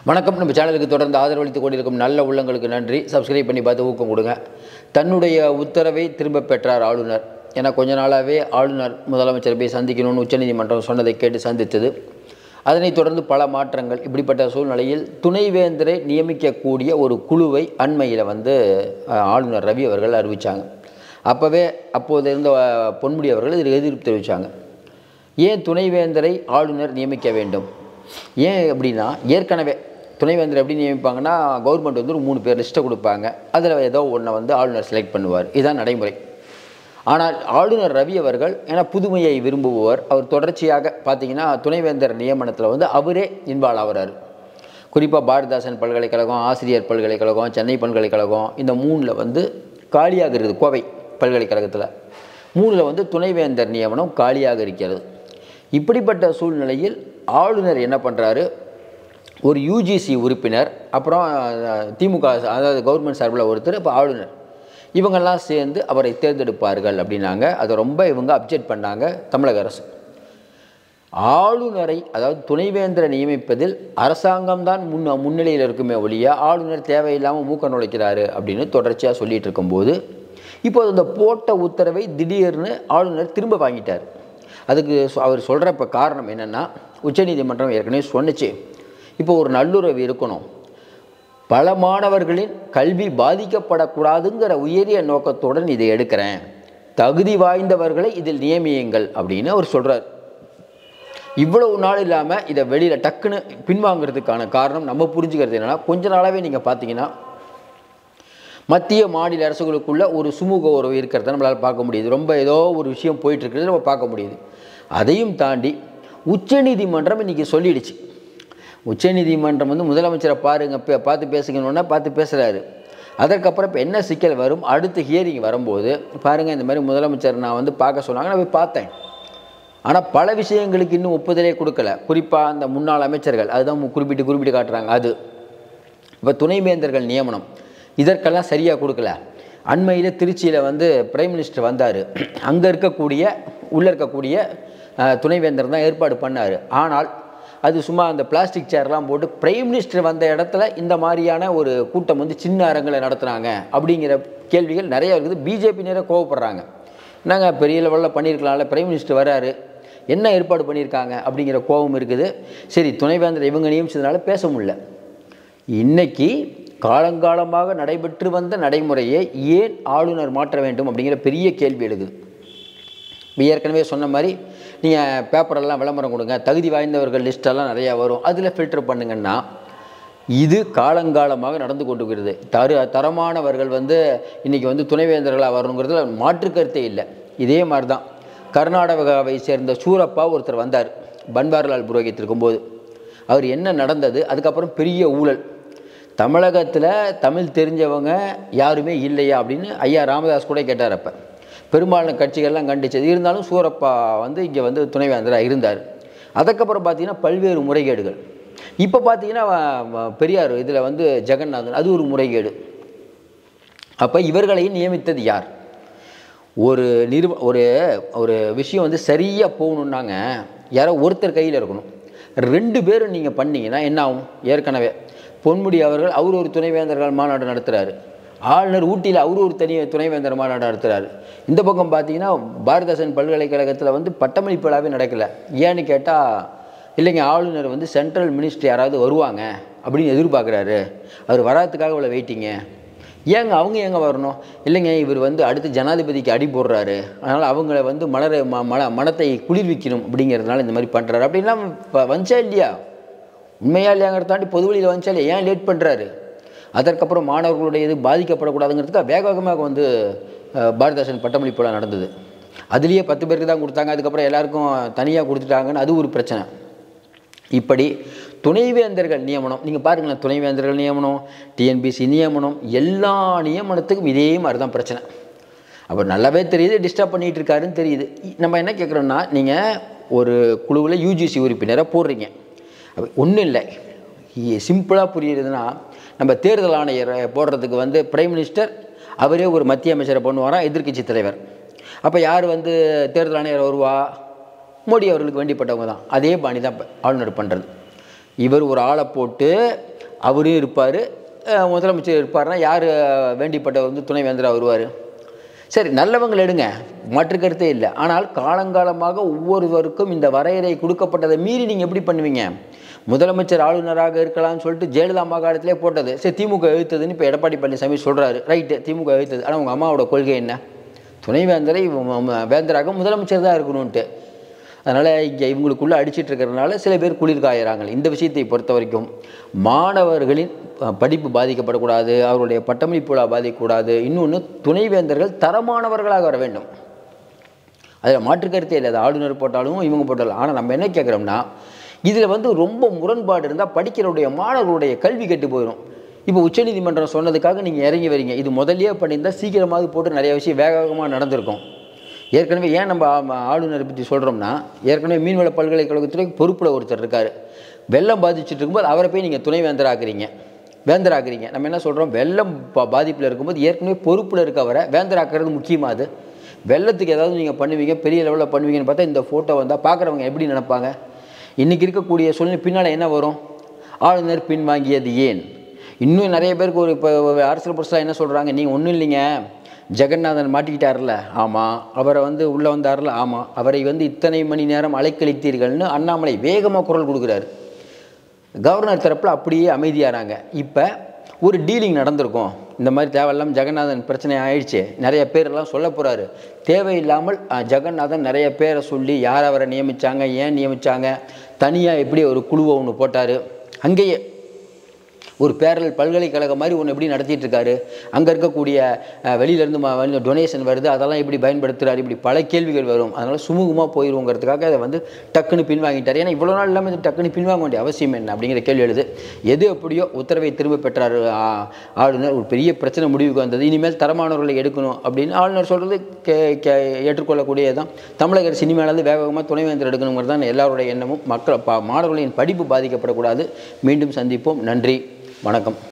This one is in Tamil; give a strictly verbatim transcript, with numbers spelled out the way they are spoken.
வணக்கம். நம்ம சேனலுக்கு தொடர்ந்து ஆதரவளித்துக் கொண்டிருக்கும் நல்ல உள்ளங்களுக்கு நன்றி. சப்ஸ்கிரைப் பண்ணி பார்த்து ஊக்கம் கொடுங்க. தன்னுடைய உத்தரவை திரும்ப பெற்றார் ஆளுநர். ஏன்னா கொஞ்ச நாளாகவே ஆளுநர் முதலமைச்சர் போய் சந்திக்கணும்னு உச்சநீதிமன்றம் சொன்னதை கேட்டு சந்தித்தது. அதனைத் தொடர்ந்து பல மாற்றங்கள். இப்படிப்பட்ட சூழ்நிலையில் துணைவேந்தரை நியமிக்கக்கூடிய ஒரு குழுவை அண்மையில் வந்து ஆளுநர் ரவி அவர்கள் அறிவித்தாங்க. அப்போவே அப்போது இருந்த பொன்முடி அவர்கள் இதில் எதிர்ப்பு தெரிவித்தாங்க. ஏன் துணைவேந்தரை ஆளுநர் நியமிக்க வேண்டும்? ஏன் அப்படின்னா, ஏற்கனவே துணைவேந்தர் எப்படி நியமிப்பாங்கன்னா, கவர்மெண்ட் வந்து ஒரு மூணு பேர் லிஸ்ட்டை கொடுப்பாங்க. அதில் ஏதோ ஒன்றை வந்து ஆளுநர் செலக்ட் பண்ணுவார். இதுதான் நடைமுறை. ஆனால் ஆளுநர் ரவி அவர்கள் ஏன்னா புதுமையை விரும்புபவர். அவர் தொடர்ச்சியாக பார்த்திங்கன்னா துணைவேந்தர் நியமனத்தில் வந்து அவரே இன்வால்வ் ஆகிறார். குறிப்பாக பாரதிதாசன் பல்கலைக்கழகம், ஆசிரியர் பல்கலைக்கழகம், சென்னை பல்கலைக்கழகம், இந்த மூணில் வந்து காலியாக இருக்குது. கோவை பல்கலைக்கழகத்தில் மூணில் வந்து துணைவேந்தர் நியமனம் காலியாக இருக்கிறது. இப்படிப்பட்ட சூழ்நிலையில் ஆளுநர் என்ன பண்ணுறாரு, ஒரு யூஜிசி உறுப்பினர், அப்புறம் திமுக அதாவது கவர்மெண்ட் சார்பில் ஒருத்தர், இப்போ ஆளுநர், இவங்கெல்லாம் சேர்ந்து அவரை தேர்ந்தெடுப்பார்கள் அப்படின்னாங்க. அதை ரொம்ப இவங்க அப்ஜெக்ட் பண்ணாங்க தமிழக அரசு. ஆளுநரை அதாவது துணைவேந்தரை நியமிப்பதில் அரசாங்கம்தான் முன் முன்னிலையில் இருக்குமே ஒழிய ஆளுநர் தேவையில்லாமல் மூக்க நுழைக்கிறாரு அப்படின்னு தொடர்ச்சியாக சொல்லிகிட்டு இருக்கும்போது, இப்போது இந்த போட்ட உத்தரவை திடீர்னு ஆளுநர் திரும்ப வாங்கிட்டார். அதுக்கு அவர் சொல்கிற இப்போ காரணம் என்னென்னா, உச்சநீதிமன்றம் ஏற்கனவே சொன்னிச்சு, இப்போ ஒரு நல்லுறவு இருக்கணும், பல மாணவர்களின் கல்வி பாதிக்கப்படக்கூடாதுங்கிற உயரிய நோக்கத்துடன் இதை எடுக்கிறேன், தகுதி வாய்ந்தவர்களை இதில் நியமியுங்கள் அப்படின்னு அவர் சொல்கிறார். இவ்வளவு நாள் இல்லாமல் இதை வெளியில் டக்குன்னு பின்வாங்கிறதுக்கான காரணம் நம்ம புரிஞ்சுக்கிறது என்னென்னா, கொஞ்ச நாளாகவே நீங்கள் பார்த்தீங்கன்னா மத்திய மாநில அரசுகளுக்குள்ள ஒரு சுமூக உறவு இருக்கிறத நம்மளால் பார்க்க முடியுது. ரொம்ப ஏதோ ஒரு விஷயம் போயிட்டுருக்கிறது நம்ம பார்க்க முடியுது. அதையும் தாண்டி உச்சநீதிமன்றம் இன்றைக்கி சொல்லிடுச்சு. உச்சநீதிமன்றம் வந்து முதலமைச்சரை பாருங்க, பார்த்து பேசுங்கன்னு பார்த்து பேசுகிறாரு. அதற்கப்புறம் இப்போ என்ன சிக்கல் வரும், அடுத்த ஹியரிங் வரும்போது பாருங்கள், இந்த மாதிரி முதலமைச்சர் நான் வந்து பார்க்க சொன்னாங்க, நான் போய் பார்த்தேன். ஆனால் பல விஷயங்களுக்கு இன்னும் ஒப்புதலே கொடுக்கல. குறிப்பாக அந்த முன்னாள் அமைச்சர்கள், அதுதான் குறிப்பிட்டு குறிப்பிட்டு காட்டுறாங்க. அது இப்போ துணைவேந்தர்கள் நியமனம் இதற்கெல்லாம் சரியாக கொடுக்கல. அண்மையில் திருச்சியில் வந்து பிரைம் மினிஸ்டர் வந்தார். அங்கே இருக்கக்கூடிய உள்ளே இருக்கக்கூடிய துணைவேந்தர் தான் ஏற்பாடு பண்ணார். ஆனால் அது சும்மா அந்த பிளாஸ்டிக் சேர்லாம் போட்டு பிரைம் மினிஸ்டர் வந்த இடத்துல இந்த மாதிரியான ஒரு கூட்டம் வந்து சின்ன அரங்களை நடத்துகிறாங்க அப்படிங்கிற கேள்விகள் நிறையா இருக்குது. பிஜேபி நேரம் கோவப்படுறாங்க. நாங்கள் பெரிய லெவலில் பண்ணியிருக்கலாம்ல, பிரைம் மினிஸ்டர் வராரு, என்ன ஏற்பாடு பண்ணியிருக்காங்க அப்படிங்கிற கோபம் இருக்குது. சரி, துணைவேந்தர் இவங்க நியமிச்சதுனால பேச முடியல. இன்றைக்கி காலங்காலமாக நடைபெற்று வந்த நடைமுறையை ஏன் ஆளுநர் மாற்ற வேண்டும் அப்படிங்கிற பெரிய கேள்வி எழுகுது. ஏற்கனவே சொன்ன மாதிரி நீங்கள் பேப்பரெல்லாம் விளம்பரம் கொடுங்க, தகுதி வாய்ந்தவர்கள் லிஸ்டெல்லாம் நிறையா வரும், அதில் ஃபில்டர் பண்ணுங்கன்னா இது காலங்காலமாக நடந்து கொண்டிருக்கிறது. தரு தரமானவர்கள் வந்து இன்றைக்கி வந்து துணைவேந்தர்களாக வரணுங்கிறதுல மாற்று கருத்தே இல்லை. இதே மாதிரி தான் கர்நாடகாவை சேர்ந்த சூரப்பா ஒருத்தர் வந்தார் பன்வாரிலால் புரோஹித் இருக்கும்போது. அவர் என்ன நடந்தது, அதுக்கப்புறம் பெரிய ஊழல், தமிழகத்தில் தமிழ் தெரிஞ்சவங்க யாருமே இல்லையா அப்படின்னு ஐயா ராமதாஸ் கூட கேட்டார். அப்போ பெரும்பாலான கட்சிகள்லாம் கண்டிச்சது. இருந்தாலும் சூரப்பா வந்து இங்கே வந்து துணைவேந்தராக இருந்தார். அதுக்கப்புறம் பார்த்திங்கன்னா பல்வேறு முறைகேடுகள். இப்போ பார்த்திங்கன்னா பெரியார் இதில் வந்து ஜெகநாதன், அது ஒரு முறைகேடு. அப்போ இவர்களையும் நியமித்தது யார்? ஒரு நிறுவ ஒரு ஒரு விஷயம் வந்து சரியாக போகணுன்னாங்க யாரோ ஒருத்தர் கையில் இருக்கணும். ரெண்டு பேரும் நீங்கள் பண்ணிங்கன்னா என்ன ஆகும்? ஏற்கனவே பொன்முடி அவர்கள் அவர் ஒரு துணைவேந்தர்கள் மாநாடு நடத்துகிறாரு. ஆளுநர் ஊட்டியில் அவர் ஒரு தனி துணைவேந்தர் மாநாடு நடத்துகிறாரு. இந்த பக்கம் பார்த்தீங்கன்னா பாரதிதாசன் பல்கலைக்கழகத்தில் வந்து பட்டமளிப்பு விழாவே நடக்கலை. ஏன்னு கேட்டால், இல்லைங்க ஆளுநர் வந்து சென்ட்ரல் மினிஸ்டர் யாராவது வருவாங்க அப்படின்னு எதிர்பார்க்குறாரு, அவர் வராதுக்காக இவ்வளோ வெயிட்டிங்க. ஏங்க அவங்க எங்கே வரணும்? இல்லைங்க இவர் வந்து அடுத்து ஜனாதிபதிக்கு அடி போடுறாரு, அதனால் அவங்கள வந்து மலர ம மன மனத்தை குளிர்விக்கணும் அப்படிங்கிறதுனால இந்த மாதிரி பண்ணுறாரு அப்படின்லாம் வந்துச்சா இல்லையா? உண்மையா இல்லையாங்கிறத தாண்டி பொது வழியில் வந்துச்சா இல்லையா? ஏன் லேட் பண்ணுறாரு? அதற்கப்புறம் மாணவர்களுடைய இது பாதிக்கப்படக்கூடாதுங்கிறதுக்காக வேக வேகமாக வந்து பாரதிதாசன் பட்டமளிப்பு நடந்தது. அதுலேயே பத்து பேருக்கு தான் கொடுத்தாங்க, அதுக்கப்புறம் எல்லாருக்கும் தனியாக கொடுத்துட்டாங்கன்னு அது ஒரு பிரச்சனை. இப்படி துணைவேந்தர்கள் நியமனம் நீங்கள் பாருங்களேன், துணைவேந்தர்கள் நியமனம், டிஎன்பிசி நியமனம், எல்லா நியமனத்துக்கும் இதே மாதிரி தான் பிரச்சனை. அப்போ நல்லாவே தெரியுது டிஸ்டர்ப் பண்ணிகிட்டு இருக்காருன்னு தெரியுது. நம்ம என்ன கேட்குறோன்னா, நீங்கள் ஒரு குழுவில் யூஜிசி உறுப்பினரை போடுறீங்க, அப்போ ஒன்றும் இல்லை, சிம்பிளாக புரியுறதுன்னா, நம்ம தேர்தல் ஆணையரை போடுறதுக்கு வந்து பிரைம் மினிஸ்டர் அவரே ஒரு மத்திய அமைச்சரை பண்ணுவாராம், எதிர்க்கட்சி தலைவர். அப்போ யார் வந்து தேர்தல் ஆணையர் வருவா? மோடி அவர்களுக்கு வேண்டிப்பட்டவங்க தான். அதே பாணி தான் ஆளுநர் பண்ணுறது. இவர் ஒரு ஆளை போட்டு அவரும் இருப்பார், முதலமைச்சர் இருப்பார்னா யார் வேண்டிப்பட்டவர் வந்து துணைவேந்தராக வருவார்? சரி, நல்லவங்களை எடுங்க, மாற்று கருத்தே இல்லை. ஆனால் காலங்காலமாக ஒவ்வொருவருக்கும் இந்த வரையறை கொடுக்கப்பட்டதை மீறி நீங்கள் எப்படி பண்ணுவீங்க? முதலமைச்சர் ஆளுநராக இருக்கலாம்னு சொல்லிட்டு ஜெயலலிதா மாகாணத்திலே போட்டது, சரி திமுக எழுத்ததுன்னு இப்போ எடப்பாடி பழனிசாமி சொல்கிறாரு, ரைட்டு திமுக எழுத்தது. ஆனால் உங்கள் அம்மாவோட கொள்கை என்ன? துணைவேந்தரை வேந்தராக முதலமைச்சர் தான் இருக்கணும்ன்ட்டு. அதனால் இங்கே இவங்களுக்குள்ளே அடிச்சிட்டு இருக்கிறதுனால சில பேர் குளிர் காயிறாங்க. இந்த விஷயத்தை பொறுத்த வரைக்கும் மாணவர்களின் படிப்பு பாதிக்கப்படக்கூடாது, அவருடைய பட்டமளிப்பு விழா பாதிக்கக்கூடாது. இன்னொன்று, துணைவேந்தர்கள் தரமானவர்களாக வர வேண்டும். அதில் மாற்றுக்கருத்தே இல்லை. அது ஆளுநர் போட்டாலும் இவங்க போட்டாலும். ஆனால் நம்ம என்ன கேட்குறோம்னா, இதில் வந்து ரொம்ப முரண்பாடு இருந்தால் படிக்கிறவுடைய மாணவர்களுடைய கல்வி கெட்டு போயிடும். இப்போ உச்சநீதிமன்றம் சொன்னதுக்காக நீங்கள் இறங்கி வரீங்க, இது முதல்லையே பண்ணியிருந்தால் சீக்கிரமாவது போட்டு நிறைய விஷயம் வேக வேகமாக நடந்திருக்கும். ஏற்கனவே ஏன் நம்ம ஆளுநரை பற்றி சொல்கிறோம்னா, ஏற்கனவே மீன்வள பல்கலைக்கழகத்துறை பொறுப்பில் ஒருத்தர் இருக்கார். வெள்ளம் பாதிச்சுட்டு இருக்கும்போது அவரை போய் நீங்கள் துணைவேந்தராக்குறீங்க, வேந்தராக்குறீங்க. நம்ம என்ன சொல்கிறோம், வெள்ளம் பா பாதிப்பில் இருக்கும்போது ஏற்கனவே பொறுப்பில் இருக்கவரை வேந்தராக்கிறது முக்கியமாக. அது வெள்ளத்துக்கு ஏதாவது நீங்கள் பண்ணுவீங்க, பெரிய லெவலில் பண்ணுவீங்கன்னு பார்த்தா இந்த ஃபோட்டோ வந்தால் பார்க்குறவங்க எப்படி நினைப்பாங்க? இன்றைக்கி இருக்கக்கூடிய சூழ்நிலை பின்னால் என்ன வரும்? ஆளுநர் பின்வாங்கியது ஏன்? இன்னும் நிறைய பேருக்கு ஒரு இப்போ அரசியல் புரட்சியில் என்ன சொல்கிறாங்க, நீங்கள் ஒன்றும் இல்லைங்க, ஜெகநாதன் மாட்டிக்கிட்டார்ல, ஆமாம், அவரை வந்து உள்ளே வந்தார்ல, ஆமாம், அவரை வந்து இத்தனை மணி நேரம் அலைக்கழித்தீர்கள்னு அண்ணாமலை வேகமாக குரல் கொடுக்குறாரு. கவர்னர் தரப்பில் அப்படியே அமைதியாகிறாங்க. இப்போ ஒரு டீலிங் நடந்திருக்கும், இந்த மாதிரி தேவையில்லாமல் ஜெகநாதன் பிரச்சனை ஆயிடுச்சு, நிறைய பேரெல்லாம் சொல்ல போகிறாரு. தேவையில்லாமல் ஜெகநாதன் நிறைய பேரை சொல்லி யார் அவரை நியமித்தாங்க, ஏன் நியமித்தாங்க, தனியாக எப்படி ஒரு குழுவை ஒன்று போட்டார், அங்கேயே ஒரு பேரல் பல்கலைக்கழகம் மாதிரி ஒன்று எப்படி நடத்திட்டு இருக்காரு, அங்கே இருக்கக்கூடிய வெளியிலேருந்து டொனேஷன் வருது, அதெல்லாம் எப்படி பயன்படுத்துகிறாரு, இப்படி பல கேள்விகள் வரும். அதனால் சுமூகமாக போயிடுவோங்கிறதுக்காக அதை வந்து டக்குன்னு பின்வாங்கிட்டார். ஏன்னா இவ்வளோ நாள் இல்லாமல் இது டக்குன்னு பின்வாங்க வேண்டிய அவசியம் என்ன அப்படிங்கிற கேள்வி எழுது. எது எப்படியோ உத்தரவை திரும்ப பெற்றார் ஆளுநர். ஒரு பெரிய பிரச்சனை முடிவுக்கு வந்தது. இனிமேல் தரமானவர்களை எடுக்கணும் அப்படின்னு ஆளுநர் சொல்கிறது கே கே ஏற்றுக்கொள்ளக்கூடியதான். தமிழக அரசு இனிமேலாவது வேகமாக துணைவேந்தர் எடுக்கணுங்கிறது தான் எல்லாருடைய எண்ணமும். மக்கள் மாணவர்களின் படிப்பு பாதிக்கப்படக்கூடாது. மீண்டும் சந்திப்போம். நன்றி, வணக்கம்.